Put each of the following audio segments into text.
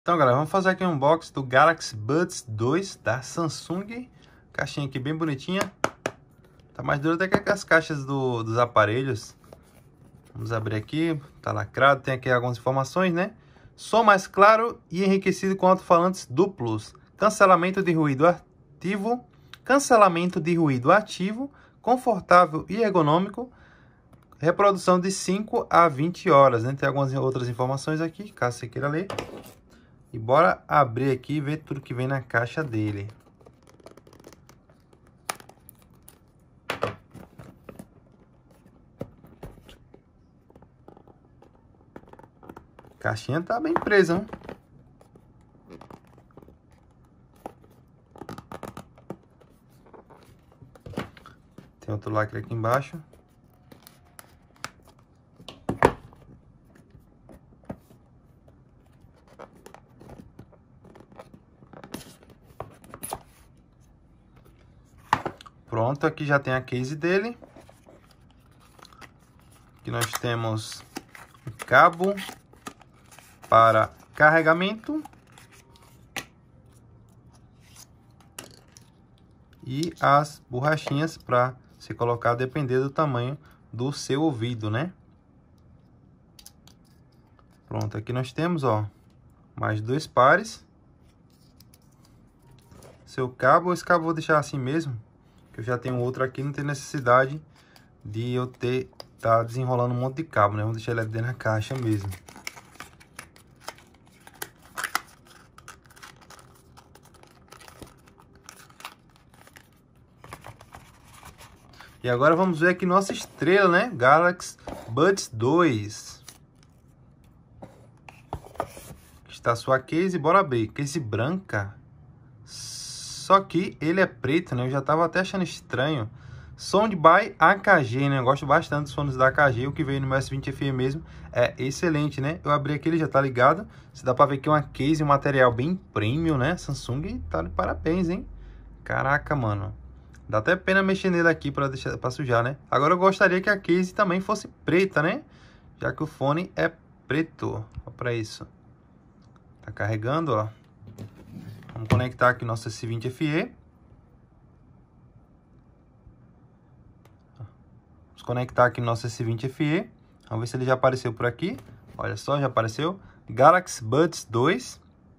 Então, galera, vamos fazer aqui um unboxing do Galaxy Buds 2 da Samsung. Caixinha aqui bem bonitinha. Tá mais dura até que as caixas dos aparelhos. Vamos abrir aqui. Tá lacrado. Tem aqui algumas informações, né? Som mais claro e enriquecido com alto-falantes duplos. Cancelamento de ruído ativo. Cancelamento de ruído ativo. Confortável e ergonômico. Reprodução de 5 a 20 horas, né? Tem algumas outras informações aqui, caso você queira ler. E bora abrir aqui e ver tudo que vem na caixa dele. A caixinha tá bem presa, hein? Tem outro lacre aqui embaixo. Pronto, aqui já tem a case dele. Aqui nós temos um cabo para carregamento e as borrachinhas para se colocar, depender do tamanho do seu ouvido, né? Pronto, aqui nós temos, ó, mais 2 pares. Seu cabo, esse cabo eu vou deixar assim mesmo, que eu já tenho outro aqui, não tem necessidade de eu tá desenrolando um monte de cabo, né? Vamos deixar ele dentro da caixa mesmo. E agora vamos ver aqui nossa estrela, né? Galaxy Buds 2. Aqui está a sua case, bora abrir. Case branca. Só que ele é preto, né? Eu já tava até achando estranho. Sound by AKG, né? Eu gosto bastante dos fones da AKG. O que veio no meu S20 FE mesmo é excelente, né? Eu abri aqui, ele já tá ligado. Você dá pra ver que é uma case, um material bem premium, né? Samsung tá de parabéns, hein? Caraca, mano. Dá até pena mexer nele aqui pra sujar, né? Agora eu gostaria que a case também fosse preta, né? Já que o fone é preto. Olha pra isso. Tá carregando, ó. Vamos conectar aqui nosso S20 FE. Vamos conectar aqui nosso S20 FE. Vamos ver se ele já apareceu por aqui. Olha só, já apareceu. Galaxy Buds 2.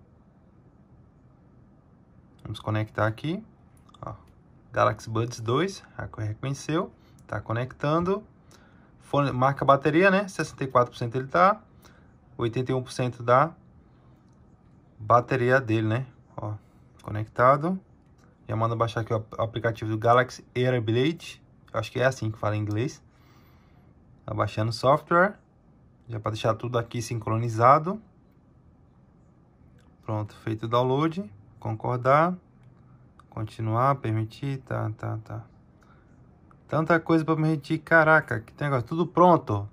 Vamos conectar aqui. Ó, Galaxy Buds 2. Reconheceu. Tá conectando. Fone, marca bateria, né? 64% ele tá. 81% da bateria dele, né? Ó, conectado. Já manda baixar aqui o aplicativo do Galaxy Airblade. Eu acho que é assim que fala em inglês. Tá baixando o software. Já para deixar tudo aqui sincronizado. Pronto, feito o download. Concordar. Continuar, permitir. Tá. Tanta coisa para permitir. Caraca, que negócio. Tudo pronto.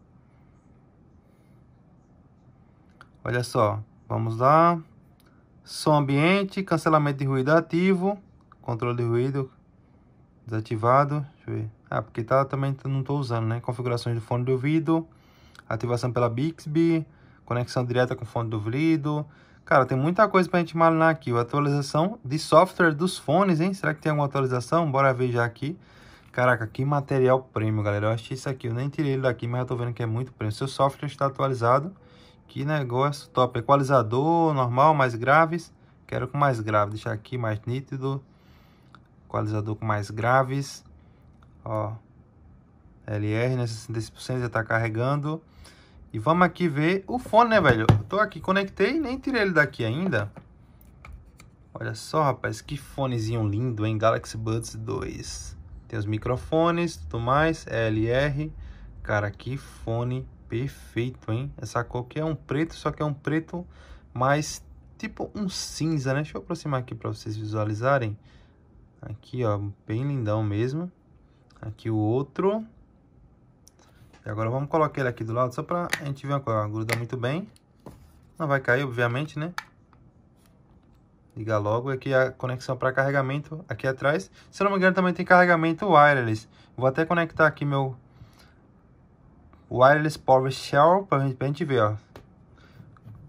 Olha só. Vamos lá. Som ambiente. Cancelamento de ruído ativo. Controle de ruído desativado. Deixa eu ver. Ah, porque também não estou usando, né? Configurações do fone de ouvido. Ativação pela Bixby. Conexão direta com fone de ouvido. Cara, tem muita coisa pra gente malunar aqui. A atualização de software dos fones, hein? Será que tem alguma atualização? Bora ver já aqui. Caraca, que material premium, galera. Eu achei isso aqui. Eu nem tirei ele daqui, mas eu tô vendo que é muito premium. Seu software está atualizado. Que negócio top. Equalizador normal, mais graves. Quero com mais grave. Deixar aqui mais nítido. Equalizador com mais graves. Ó. LR, né? 66% já tá carregando. E vamos aqui ver o fone, né, velho? Eu tô aqui, conectei, nem tirei ele daqui ainda. Olha só, rapaz, que fonezinho lindo, hein? Galaxy Buds 2. Tem os microfones, tudo mais, LR. Cara, que fone perfeito, hein? Essa cor aqui é um preto, só que é um preto mais tipo um cinza, né? Deixa eu aproximar aqui para vocês visualizarem. Aqui, ó, bem lindão mesmo. Aqui o outro. E agora vamos colocar ele aqui do lado, só pra a gente ver uma coisa. Gruda muito bem. Não vai cair, obviamente, né? Liga logo. Aqui a conexão para carregamento aqui atrás. Se eu não me engano, também tem carregamento wireless. Vou até conectar aqui meu Wireless Power Shell pra gente ver, ó.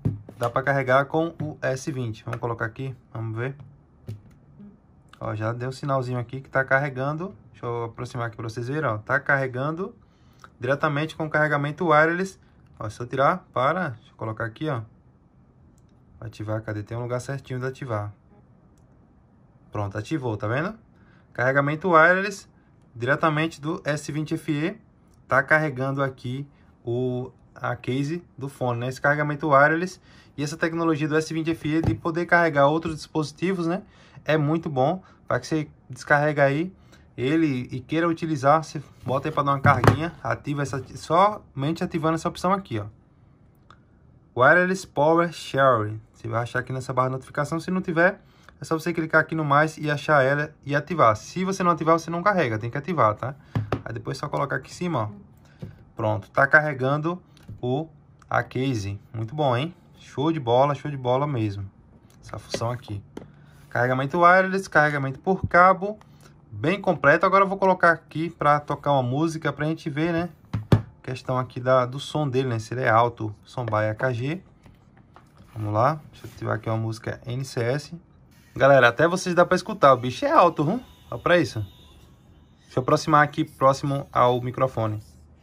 dá para carregar com o S20. Vamos colocar aqui, vamos ver. Ó, já deu um sinalzinho aqui que tá carregando. Deixa eu aproximar aqui para vocês verem, ó. Tá carregando diretamente com o carregamento wireless. Ó, se eu tirar, deixa eu colocar aqui, ó. Ativar, cadê? Tem um lugar certinho de ativar. Pronto, ativou, tá vendo? Carregamento wireless diretamente do S20 FE. Tá carregando aqui a case do fone, né? Esse carregamento wireless e essa tecnologia do S20 FE de poder carregar outros dispositivos, né? É muito bom. Para que você descarrega aí ele e queira utilizar, você bota aí para dar uma carguinha, ativa somente ativando essa opção aqui, ó. Wireless Power Sharing. Você vai achar aqui nessa barra de notificação. Se não tiver, é só você clicar aqui no mais e achar ela e ativar. Se você não ativar, você não carrega, tem que ativar, tá? Aí depois é só colocar aqui em cima, ó. Pronto, tá carregando a case. Muito bom, hein? Show de bola mesmo. Essa função aqui. Carregamento wireless, carregamento por cabo, bem completo. Agora eu vou colocar aqui para tocar uma música pra gente ver, né? Questão aqui do som dele, né? Se ele é alto, som by AKG. Vamos lá, deixa eu ativar aqui uma música NCS. Galera, até vocês dá para escutar, o bicho é alto, viu? Olha pra isso. Deixa eu aproximar aqui próximo ao microfone.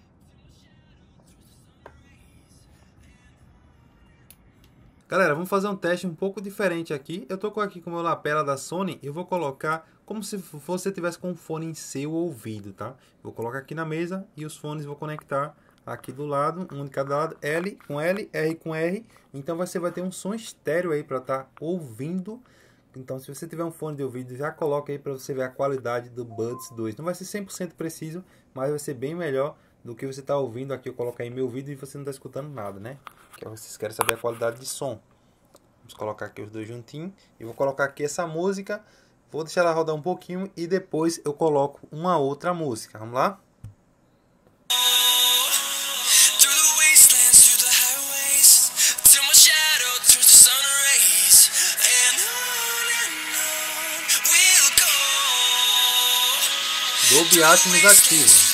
Galera, vamos fazer um teste um pouco diferente aqui. Eu tô aqui com o meu lapela da Sony e eu vou colocar como se você tivesse com um fone em seu ouvido, tá? Vou colocar aqui na mesa e os fones vou conectar aqui do lado, um de cada lado, L com L, R com R. Então você vai ter um som estéreo aí para estar ouvindo. Então se você tiver um fone de ouvido, já coloca aí para você ver a qualidade do Buds 2. Não vai ser 100% preciso, mas vai ser bem melhor do que você está ouvindo aqui. Eu coloquei em meu ouvido e você não está escutando nada, né? Que vocês querem saber a qualidade de som. Vamos colocar aqui os dois juntinhos. E vou colocar aqui essa música. Vou deixar ela rodar um pouquinho e depois eu coloco uma outra música. Vamos lá? Dolby Atmos ativo.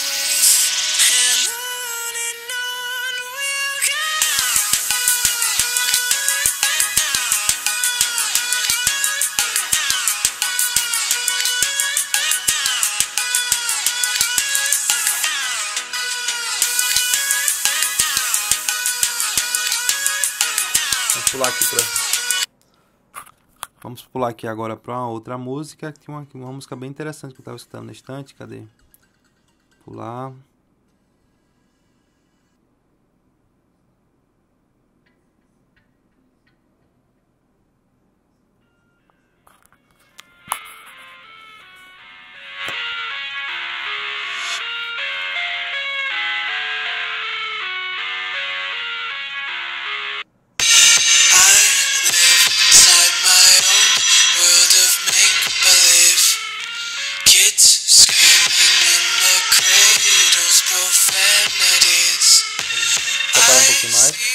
Vamos pular aqui agora para uma outra música. Tem uma música bem interessante que eu estava escutando na estante. Cadê? Pular. Separar um pouquinho mais.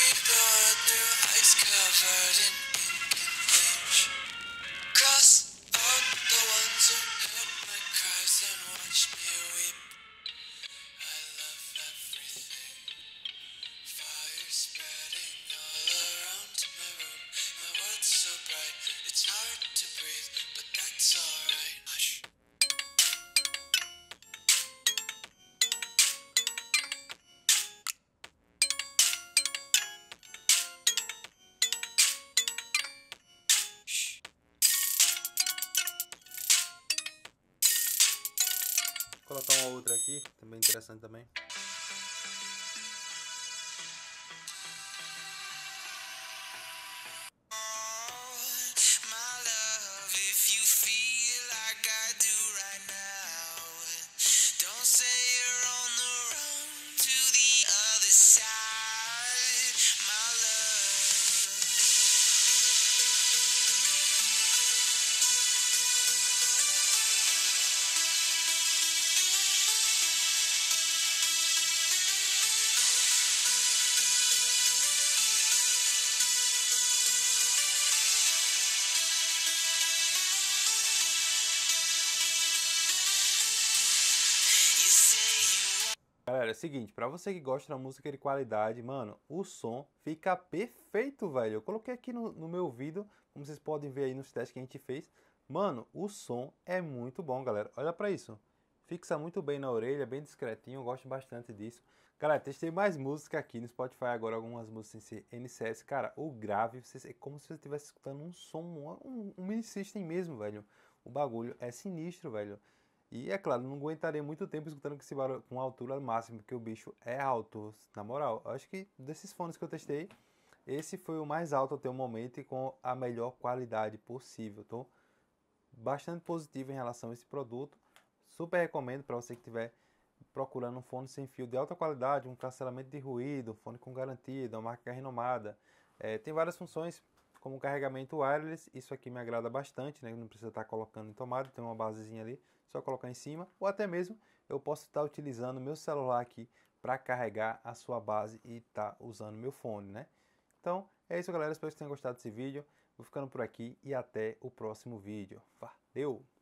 Vou colocar uma outra aqui, também interessante também. Galera, é o seguinte, pra você que gosta da música de qualidade, mano, o som fica perfeito, velho. Eu coloquei aqui no meu vídeo, como vocês podem ver aí nos testes que a gente fez. Mano, o som é muito bom, galera. Olha pra isso. Fixa muito bem na orelha, bem discretinho, eu gosto bastante disso. Galera, testei mais música aqui no Spotify agora, algumas músicas em NCS. Cara, o grave, é como se você estivesse escutando um som, um mini system mesmo, velho. O bagulho é sinistro, velho. E é claro, não aguentaria muito tempo escutando com esse barulho com altura máxima, porque o bicho é alto, na moral. Eu acho que desses fones que eu testei, esse foi o mais alto até o momento e com a melhor qualidade possível. Tô bastante positivo em relação a esse produto. Super recomendo para você que estiver procurando um fone sem fio de alta qualidade, um cancelamento de ruído, um fone com garantia, uma marca renomada. Tem várias funções, como carregamento wireless, isso aqui me agrada bastante, né? Não precisa estar colocando em tomada, tem uma basezinha ali, só colocar em cima. Ou até mesmo eu posso estar utilizando meu celular aqui para carregar a sua base e estar usando meu fone, né? Então é isso, galera. Espero que vocês tenham gostado desse vídeo. Vou ficando por aqui e até o próximo vídeo. Valeu!